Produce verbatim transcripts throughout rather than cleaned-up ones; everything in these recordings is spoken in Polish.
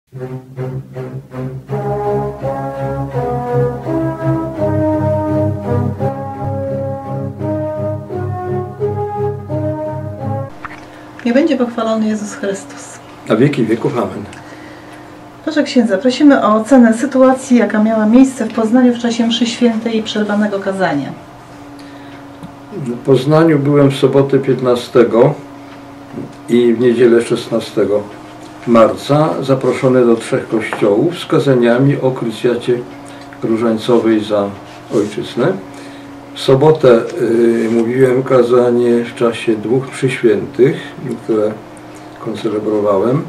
Niech będzie pochwalony Jezus Chrystus. Na wieki wieków. Amen. Proszę księdza, prosimy o ocenę sytuacji, jaka miała miejsce w Poznaniu w czasie mszy świętej i przerwanego kazania. W Poznaniu byłem w sobotę piętnastego i w niedzielę szesnastego marca zaproszony do trzech kościołów z kazaniami o krucjacie różańcowej za ojczyznę. W sobotę y, mówiłem kazanie w czasie dwóch mszy świętych, które koncelebrowałem.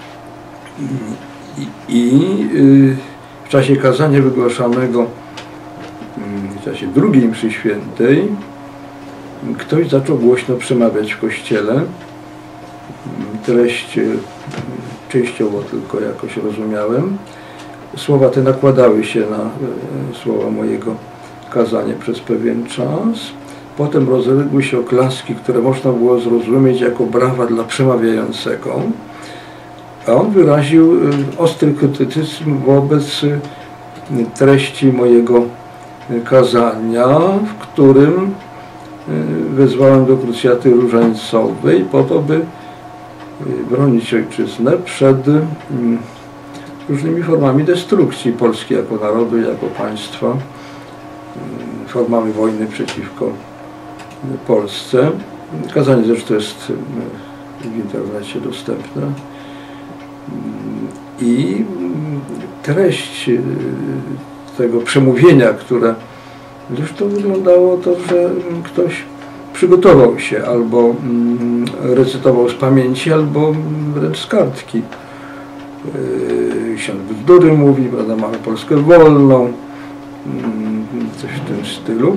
I, i y, w czasie kazania wygłaszanego y, w czasie drugiej mszy świętej ktoś zaczął głośno przemawiać w kościele. Treść y, częściowo tylko jakoś rozumiałem. Słowa te nakładały się na y, słowa mojego kazania przez pewien czas. Potem rozległy się oklaski, które można było zrozumieć jako brawa dla przemawiającego. A on wyraził ostry krytycyzm wobec treści mojego kazania, w którym wezwałem do krucjaty różańcowej po to, by bronić ojczyznę przed różnymi formami destrukcji Polski jako narodu, jako państwa, formami wojny przeciwko Polsce. Kazanie zresztą jest w internecie dostępne. I treść tego przemówienia, które zresztą wyglądało to, że ktoś przygotował się, albo recytował z pamięci, albo wręcz z kartki. Ksiądz bzdury mówi, prawda, mamy Polskę wolną, coś w tym stylu.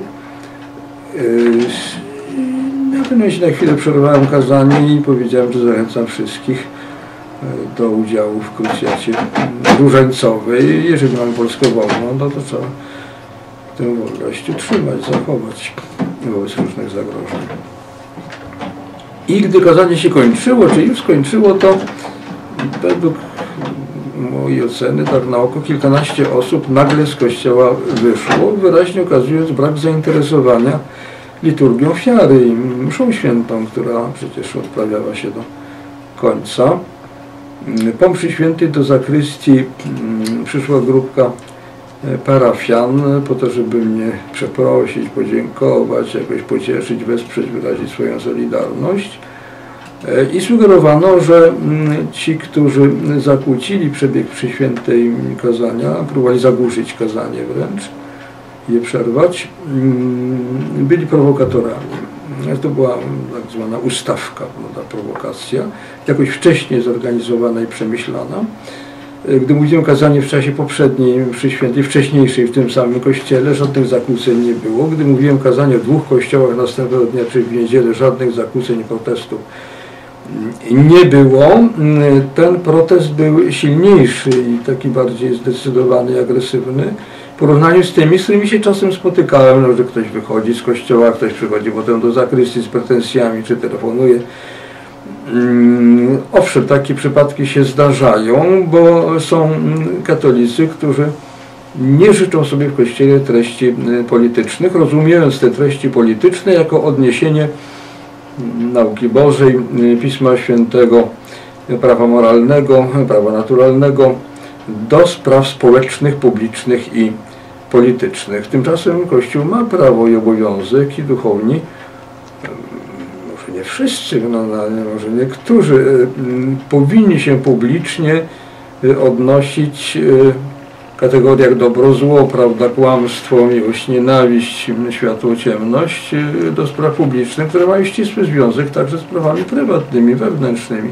Natomiast na chwilę przerwałem kazanie i powiedziałem, że zachęcam wszystkich do udziału w krucjacie różańcowej. Jeżeli mamy Polskę wolną, no to trzeba tę wolność utrzymać, zachować wobec różnych zagrożeń. I gdy kazanie się kończyło, czy już skończyło, to według mojej oceny, tak na oko, kilkanaście osób nagle z kościoła wyszło, wyraźnie okazując brak zainteresowania liturgią ofiary i mszą świętą, która przecież odprawiała się do końca. Po mszy świętej do zakrystii przyszła grupka parafian po to, żeby mnie przeprosić, podziękować, jakoś pocieszyć, wesprzeć, wyrazić swoją solidarność. I sugerowano, że ci, którzy zakłócili przebieg mszy świętej kazania, próbowali zagłuszyć kazanie wręcz, je przerwać, byli prowokatorami. To była tak zwana ustawka, ta prowokacja, jakoś wcześniej zorganizowana i przemyślana. Gdy mówiłem kazanie w czasie poprzedniej mszy świętej, wcześniejszej w tym samym kościele, żadnych zakłóceń nie było. Gdy mówiłem kazanie w dwóch kościołach następnego dnia, czyli w niedzielę, żadnych zakłóceń i protestów nie było. Ten protest był silniejszy i taki bardziej zdecydowany i agresywny w porównaniu z tymi, z którymi się czasem spotykałem, no, że ktoś wychodzi z kościoła, ktoś przychodzi potem do zakrystii z pretensjami, czy telefonuje. Owszem, takie przypadki się zdarzają, bo są katolicy, którzy nie życzą sobie w kościele treści politycznych, rozumiejąc te treści polityczne jako odniesienie nauki Bożej, Pisma Świętego, prawa moralnego, prawa naturalnego do spraw społecznych, publicznych i politycznych. Tymczasem Kościół ma prawo i obowiązek, i duchowni, może nie wszyscy, no, może niektórzy, powinni się publicznie odnosić w kategoriach dobro, zło, prawda, kłamstwo, miłość, nienawiść, światło, ciemność do spraw publicznych, które mają ścisły związek także z sprawami prywatnymi, wewnętrznymi.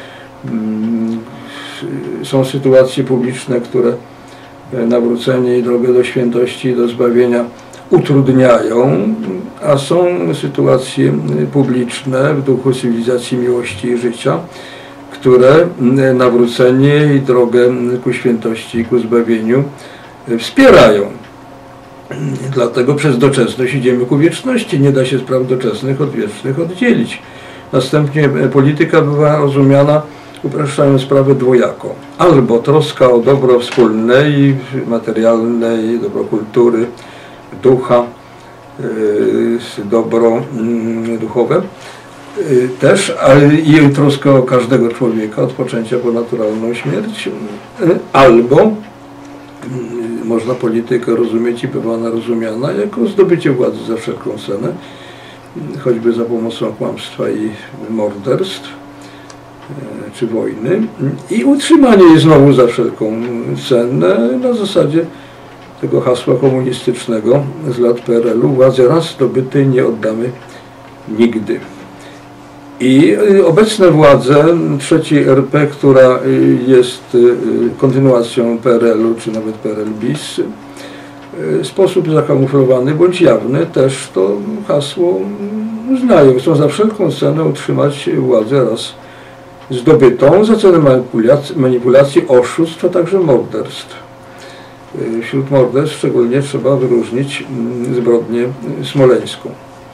Są sytuacje publiczne, które nawrócenie i drogę do świętości i do zbawienia utrudniają, a są sytuacje publiczne w duchu cywilizacji miłości i życia, które nawrócenie i drogę ku świętości i ku zbawieniu wspierają. Dlatego przez doczesność idziemy ku wieczności. Nie da się spraw doczesnych od wiecznych oddzielić. Następnie polityka była rozumiana upraszczają sprawę dwojako. Albo troska o dobro wspólne i materialne, i dobro kultury, ducha, yy, dobro yy, duchowe yy, też, ale i troska o każdego człowieka od poczęcia po naturalną śmierć. Yy, albo yy, można politykę rozumieć i bywa ona rozumiana jako zdobycie władzy za wszelką cenę, yy, choćby za pomocą kłamstwa i morderstw czy wojny, i utrzymanie jej znowu za wszelką cenę na zasadzie tego hasła komunistycznego z lat P R L-u: władzy raz zdobytej nie oddamy nigdy. I obecne władze trzeciej R P, która jest kontynuacją P R L-u czy nawet P R L bis, w sposób zakamuflowany bądź jawny też to hasło uznają. Chcą za wszelką cenę utrzymać władzę raz zdobytą za cenę manipulacji, manipulacji, oszustw, a także morderstw. Wśród morderstw szczególnie trzeba wyróżnić zbrodnię smoleńską.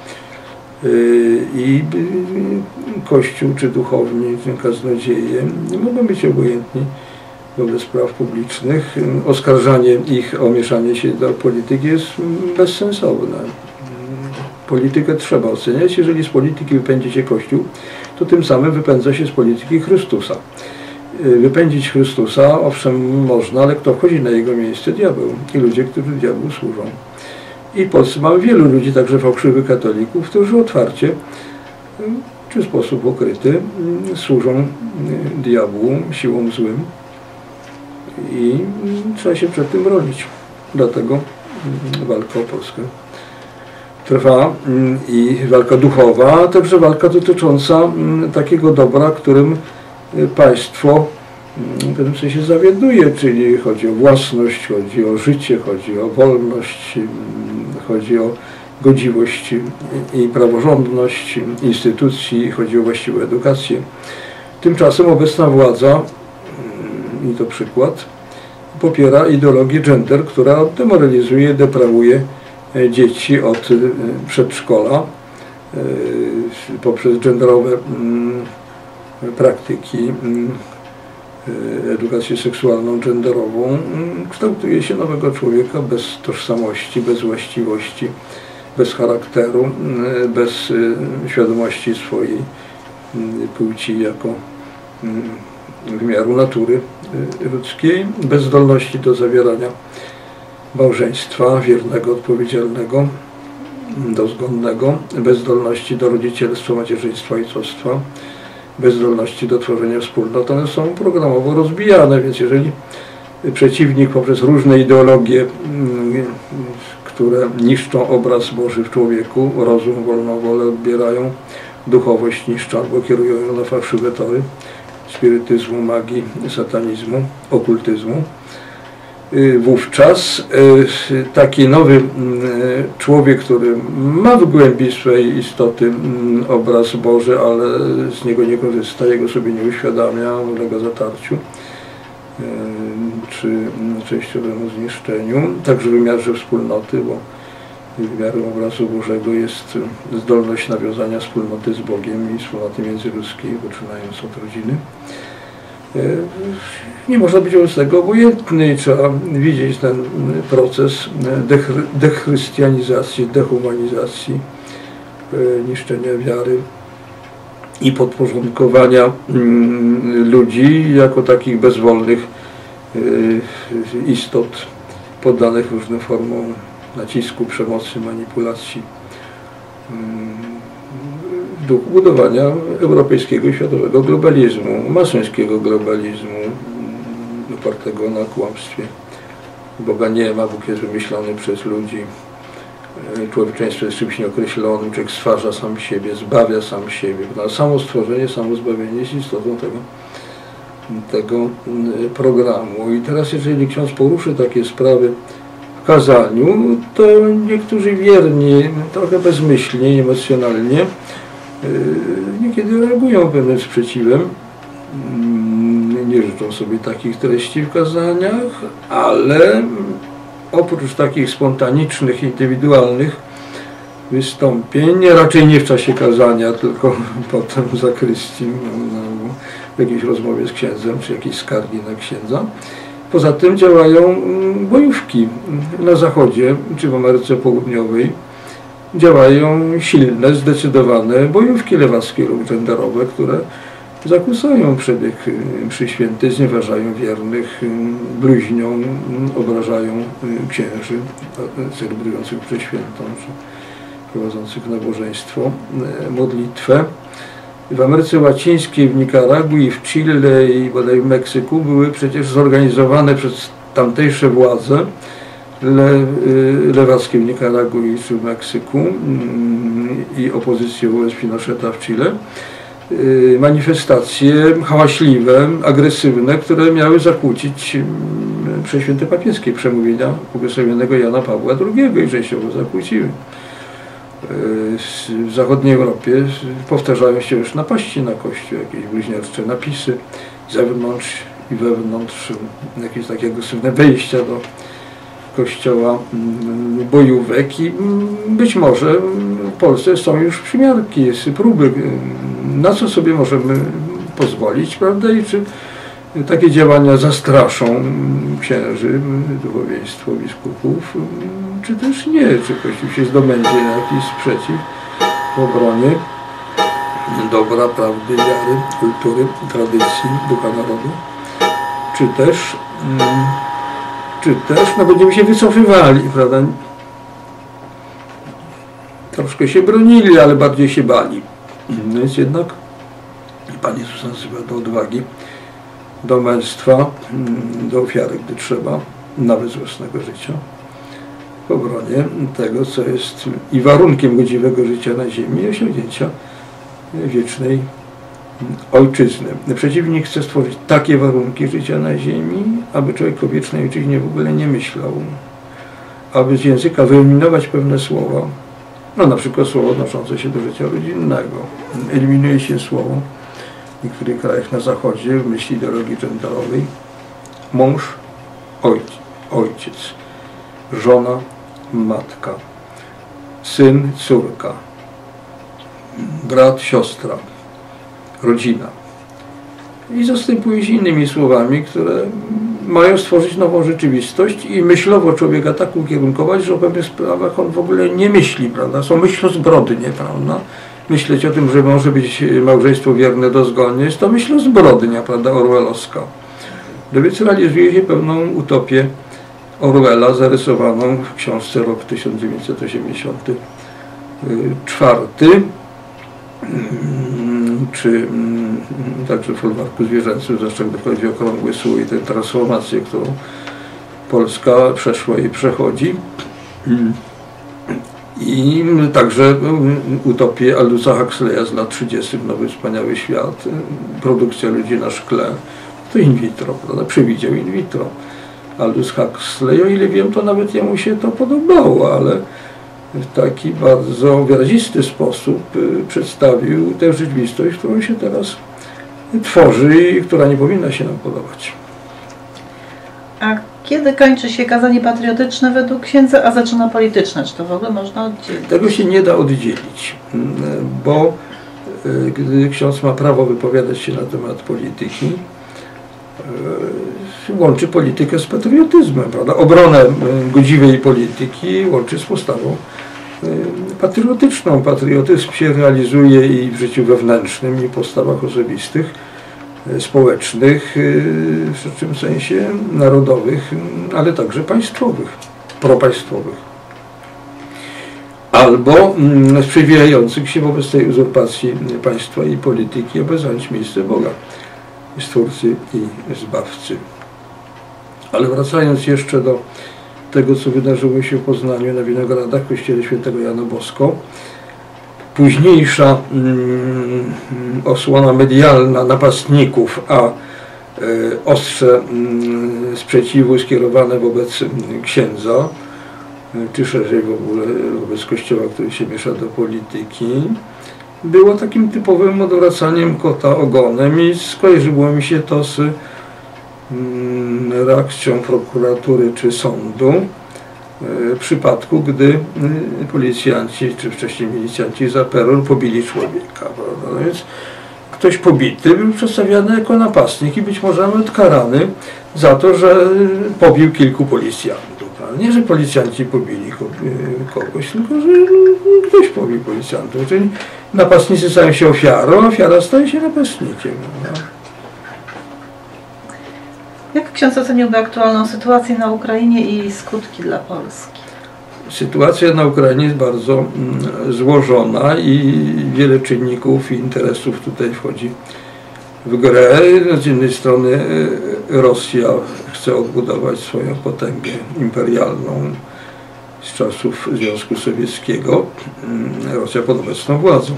I Kościół czy duchowni, czy kaznodzieje nie mogą być obojętni wobec spraw publicznych. Oskarżanie ich o mieszanie się do polityki jest bezsensowne. Politykę trzeba oceniać. Jeżeli z polityki wypędzi się Kościół, to tym samym wypędza się z polityki Chrystusa. Wypędzić Chrystusa, owszem, można, ale kto wchodzi na jego miejsce? Diabeł i ludzie, którzy diabłu służą. I w Polsce mamy wielu ludzi, także fałszywych katolików, którzy otwarcie, czy w sposób ukryty, służą diabłu, siłom złym, i trzeba się przed tym bronić. Dlatego walka o Polskę trwa, i walka duchowa, a także walka dotycząca takiego dobra, którym państwo w pewnym sensie zawiaduje, czyli chodzi o własność, chodzi o życie, chodzi o wolność, chodzi o godziwość i praworządność instytucji, chodzi o właściwą edukację. Tymczasem obecna władza, i to przykład, popiera ideologię gender, która demoralizuje, deprawuje dzieci od przedszkola poprzez genderowe praktyki, edukację seksualną, genderową. Kształtuje się nowego człowieka bez tożsamości, bez właściwości, bez charakteru, bez świadomości swojej płci jako wymiaru natury ludzkiej, bez zdolności do zawierania małżeństwa wiernego, odpowiedzialnego, dozgonnego, bez zdolności do rodzicielstwa, macierzyństwa, ojcostwa, bez zdolności do tworzenia wspólnot. One są programowo rozbijane, więc jeżeli przeciwnik poprzez różne ideologie, które niszczą obraz Boży w człowieku, rozum, wolną wolę odbierają, duchowość niszczą albo kierują ją na fałszywe tory spirytyzmu, magii, satanizmu, okultyzmu, wówczas taki nowy człowiek, który ma w głębi swej istoty obraz Boży, ale z niego nie korzysta, jego sobie nie uświadamia, ulega zatarciu czy częściowemu zniszczeniu, także w wymiarze wspólnoty, bo wymiarem obrazu Bożego jest zdolność nawiązania wspólnoty z Bogiem i wspólnoty międzyludzkiej, poczynając od rodziny. Nie można być wobec tego obojętny i trzeba widzieć ten proces dechrystianizacji, dehumanizacji, niszczenia wiary i podporządkowania ludzi jako takich bezwolnych istot poddanych różnym formom nacisku, przemocy, manipulacji, w duchu budowania europejskiego i światowego globalizmu, masońskiego globalizmu opartego na kłamstwie. Boga nie ma, Bóg jest wymyślony przez ludzi, człowieczeństwo jest czymś nieokreślonym, człowiek stwarza sam siebie, zbawia sam siebie. No, samo stworzenie, samo zbawienie jest istotą tego, tego programu. I teraz jeżeli ksiądz poruszy takie sprawy w kazaniu, to niektórzy wierni, trochę bezmyślnie, emocjonalnie, niekiedy reagują pewnym sprzeciwem, nie życzą sobie takich treści w kazaniach, ale oprócz takich spontanicznych, indywidualnych wystąpień, raczej nie w czasie kazania, tylko potem w zakrystii, w jakiejś rozmowie z księdzem, czy jakiejś skargi na księdza. Poza tym działają bojówki na Zachodzie, czy w Ameryce Południowej. Działają silne, zdecydowane bojówki lewackie lub genderowe, które zakłócają przebieg mszy świętej, znieważają wiernych, bluźnią, obrażają księży celebrujących mszę świętą, czy prowadzących nabożeństwo, modlitwę. W Ameryce Łacińskiej, w Nikaragui, w Chile i bodaj w Meksyku były przecież zorganizowane przez tamtejsze władze le, lewackie w Nikaragui czy w Meksyku i opozycję wobec Pinocheta w Chile manifestacje hałaśliwe, agresywne, które miały zakłócić msze święte papieskie, przemówienia błogosławionego Jana Pawła drugiego i częściowo zakłóciły. W zachodniej Europie powtarzają się już napaści na Kościół, jakieś bluźniercze napisy z zewnątrz i wewnątrz, jakieś takie agresywne wejścia do Kościoła, bojówek i być może w Polsce są już przymiarki, próby, na co sobie możemy pozwolić, prawda, i czy takie działania zastraszą księży, duchowieństwo, biskupów, czy też nie, czy Kościół się zdobędzie na jakiś sprzeciw w obronie dobra, prawdy, wiary, kultury, tradycji, ducha narodu, czy też czy też no, będziemy się wycofywali, prawda? Troszkę się bronili, ale bardziej się bali. Więc jednak Pan Jezus nazywa do odwagi, do męstwa, do ofiary, gdy trzeba, nawet z własnego życia, w obronie tego, co jest i warunkiem godziwego życia na ziemi, i osiągnięcia wiecznej ojczyzny. Przeciwnik chce stworzyć takie warunki życia na ziemi, aby człowiek o wiecznej ojczyźnie w ogóle nie myślał, aby z języka wyeliminować pewne słowa, no na przykład słowo odnoszące się do życia rodzinnego. Eliminuje się słowo w niektórych krajach na zachodzie w myśli ideologii genderowej mąż, ojciec, ojciec, żona, matka, syn, córka, brat, siostra, rodzina. I zastępuje się innymi słowami, które mają stworzyć nową rzeczywistość i myślowo człowieka tak ukierunkować, że o pewnych sprawach on w ogóle nie myśli, prawda? Są myślozbrodnie, prawda? Myśleć o tym, że może być małżeństwo wierne do zgonu, jest to myślozbrodnia, prawda, orwellowska. No więc realizuje się pewną utopię Orwella zarysowaną w książce Rok tysiąc dziewięćset osiemdziesiąty czwarty, czy także w folwarku zwierzęcym, zwłaszcza gdy chodzi o okrągły słój i tę transformację, którą Polska przeszła i przechodzi. I także utopię Aldusa Huxleya z lat trzydziestych, Nowy Wspaniały Świat, produkcja ludzi na szkle, to in vitro, prawda? Przewidział in vitro. Aldous Huxley, o ile wiem, to nawet jemu się to podobało, ale w taki bardzo wyrazisty sposób przedstawił tę rzeczywistość, którą się teraz tworzy i która nie powinna się nam podobać. A kiedy kończy się kazanie patriotyczne według księdza, a zaczyna polityczne? Czy to w ogóle można oddzielić? Tego się nie da oddzielić, bo gdy ksiądz ma prawo wypowiadać się na temat polityki, łączy politykę z patriotyzmem, prawda? Obronę godziwej polityki łączy z postawą patriotyczną. Patriotyzm się realizuje i w życiu wewnętrznym, i w postawach osobistych, społecznych, w szerszym sensie narodowych, ale także państwowych, propaństwowych. Albo sprzeciwiających się wobec tej uzurpacji państwa i polityki, aby zająć miejsce Boga, Stwórcy i Zbawcy. Ale wracając jeszcze do tego, co wydarzyło się w Poznaniu na Winogradach w kościele świętego Jana Bosko, późniejsza mm, osłona medialna napastników, a y, ostrze y, sprzeciwu skierowane wobec księdza, y, czy szerzej w ogóle wobec kościoła, który się miesza do polityki, było takim typowym odwracaniem kota ogonem i skojarzyło mi się to z reakcją prokuratury czy sądu w przypadku, gdy policjanci czy wcześniej milicjanci za peror pobili człowieka. Prawda? No więc ktoś pobity był przedstawiany jako napastnik i być może nawet karany za to, że pobił kilku policjantów. Nie, że policjanci pobili kogoś, tylko że ktoś pobił policjantów. Czyli napastnicy stają się ofiarą, a ofiara staje się napastnikiem. No. Jak ksiądz oceniłby aktualną sytuację na Ukrainie i skutki dla Polski? Sytuacja na Ukrainie jest bardzo mm, złożona i wiele czynników i interesów tutaj wchodzi w grę. Z jednej strony Rosja chce odbudować swoją potęgę imperialną z czasów Związku Sowieckiego. Rosja pod obecną władzą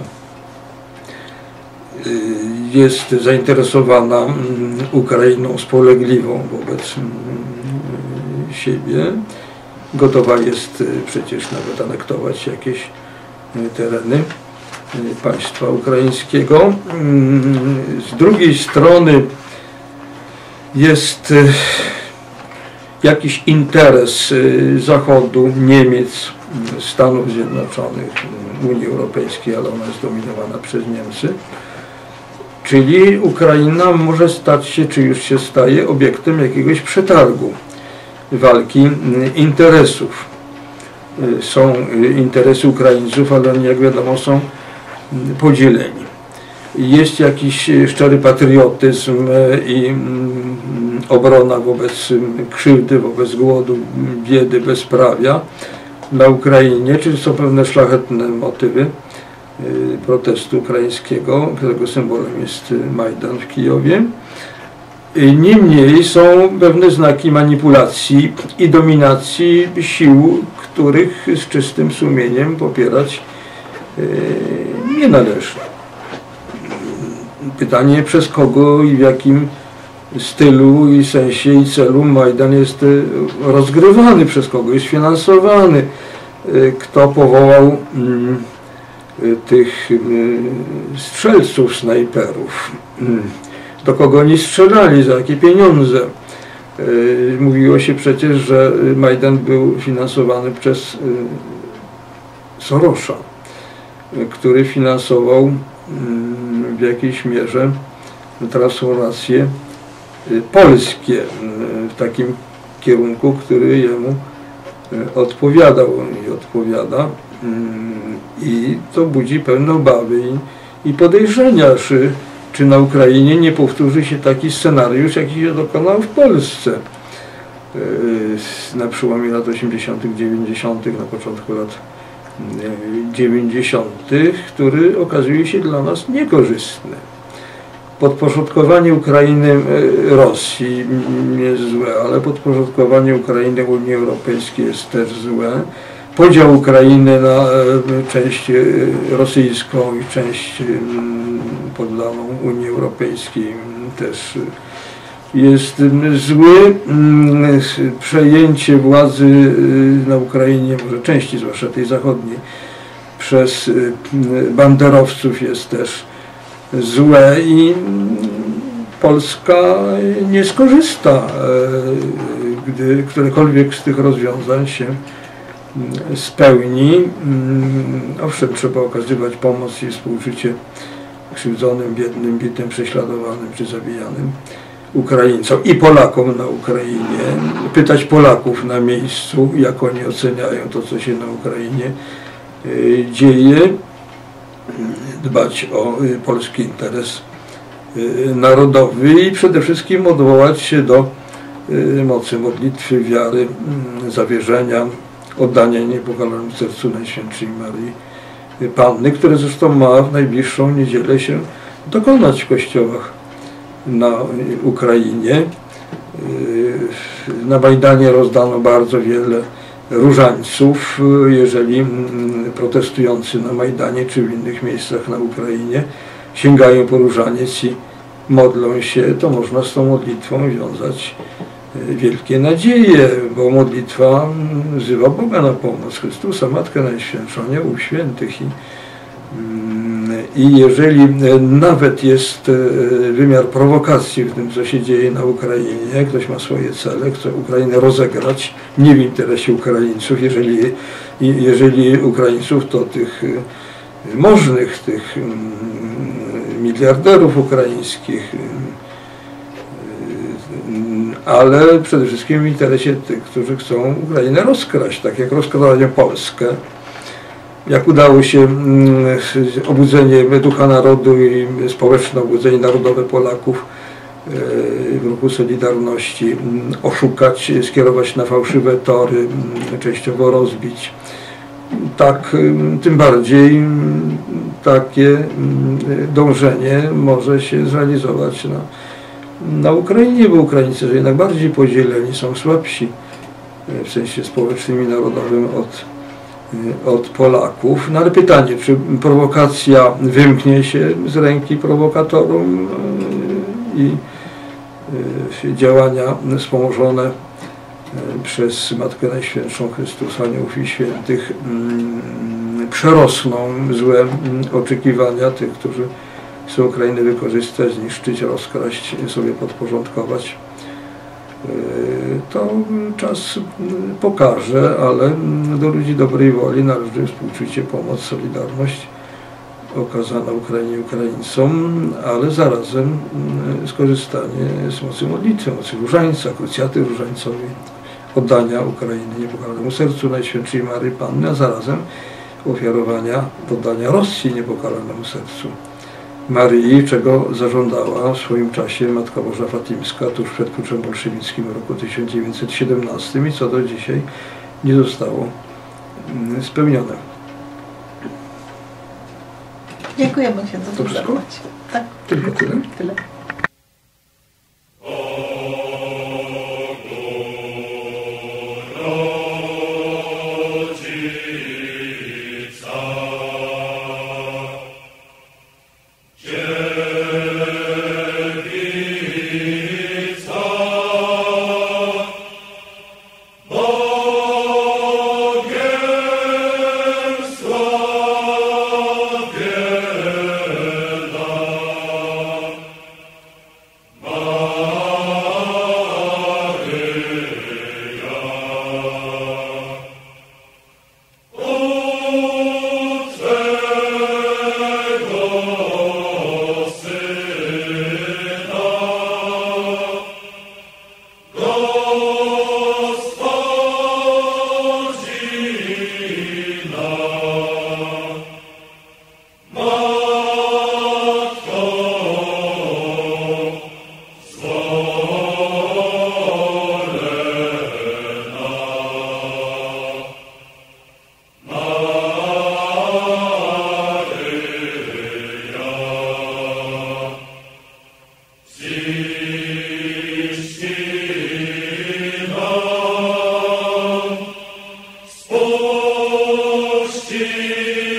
jest zainteresowana Ukrainą spolegliwą wobec siebie. Gotowa jest przecież nawet anektować jakieś tereny państwa ukraińskiego. Z drugiej strony jest jakiś interes Zachodu, Niemiec, Stanów Zjednoczonych, Unii Europejskiej, ale ona jest dominowana przez Niemcy. Czyli Ukraina może stać się, czy już się staje, obiektem jakiegoś przetargu, walki interesów. Są interesy Ukraińców, ale oni, jak wiadomo, są podzieleni. Jest jakiś szczery patriotyzm i obrona wobec krzywdy, wobec głodu, biedy, bezprawia na Ukrainie, czyli są pewne szlachetne motywy protestu ukraińskiego, którego symbolem jest Majdan w Kijowie. Niemniej są pewne znaki manipulacji i dominacji sił, których z czystym sumieniem popierać nie należy. Pytanie, przez kogo i w jakim stylu i sensie i celu Majdan jest rozgrywany, przez kogo jest finansowany, kto powołał tych strzelców, snajperów, do kogo oni strzelali, za jakie pieniądze. Mówiło się przecież, że Majdan był finansowany przez Sorosza, który finansował w jakiejś mierze transformacje polskie w takim kierunku, który jemu odpowiadał i odpowiada. I to budzi pewne obawy i podejrzenia, czy, czy na Ukrainie nie powtórzy się taki scenariusz, jaki się dokonał w Polsce na przełomie lat osiemdziesiątych, dziewięćdziesiątych, na początku lat dziewięćdziesiątych, który okazuje się dla nas niekorzystny. Podporządkowanie Ukrainy Rosji jest złe, ale podporządkowanie Ukrainy Unii Europejskiej jest też złe. Podział Ukrainy na część rosyjską i część poddaną Unii Europejskiej też jest zły. Przejęcie władzy na Ukrainie, może części, zwłaszcza tej zachodniej, przez banderowców jest też złe i Polska nie skorzysta, gdy którekolwiek z tych rozwiązań się spełni. Owszem, trzeba okazywać pomoc i współczucie krzywdzonym, biednym, bitym, prześladowanym czy zabijanym Ukraińcom i Polakom na Ukrainie. Pytać Polaków na miejscu, jak oni oceniają to, co się na Ukrainie dzieje. Dbać o polski interes narodowy i przede wszystkim odwołać się do mocy modlitwy, wiary, zawierzenia, oddania niepokalanym sercu Najświętszej Maryi Panny, które zresztą ma w najbliższą niedzielę się dokonać w kościołach na Ukrainie. Na Majdanie rozdano bardzo wiele różańców. Jeżeli protestujący na Majdanie czy w innych miejscach na Ukrainie sięgają po różaniec i modlą się, to można z tą modlitwą wiązać wielkie nadzieje, bo modlitwa wzywa Boga na pomoc, Chrystusa, Matkę Najświętszą, Aniołów Świętych. I, I jeżeli nawet jest wymiar prowokacji w tym, co się dzieje na Ukrainie, ktoś ma swoje cele, chce Ukrainę rozegrać, nie w interesie Ukraińców, jeżeli, jeżeli Ukraińców, to tych możnych, tych miliarderów ukraińskich, ale przede wszystkim w interesie tych, którzy chcą Ukrainę rozkraść, tak jak rozkradali Polskę. Jak udało się obudzenie ducha narodu i społeczne obudzenie narodowe Polaków w ruchu Solidarności oszukać, skierować na fałszywe tory, częściowo rozbić. Tak, tym bardziej takie dążenie może się zrealizować na, na Ukrainie, bo Ukraińcy są jednak bardziej podzieleni, są słabsi w sensie społecznym i narodowym od, od Polaków. No ale pytanie, czy prowokacja wymknie się z ręki prowokatorom i działania wspomożone przez Matkę Najświętszą Chrystusa, Aniołów i Świętych przerosną złe oczekiwania tych, którzy chcą Ukrainę wykorzystać, zniszczyć, rozkraść, sobie podporządkować. To czas pokaże, ale do ludzi dobrej woli należy współczucie, pomoc, solidarność okazana Ukrainie i Ukraińcom, ale zarazem skorzystanie z mocy modlitwy, mocy różańca, krucjaty różańcowej, oddania Ukrainy niepokalanemu sercu Najświętszej Maryi Panny, a zarazem ofiarowania, poddania Rosji niepokalanemu sercu Maryi, czego zażądała w swoim czasie Matka Boża Fatimska tuż przed puczem bolszewickim w roku tysiąc dziewięćset siedemnastym i co do dzisiaj nie zostało spełnione. Dziękujemy księdzu. To wszystko? Tak. Tylko tyle? Tyle. Puści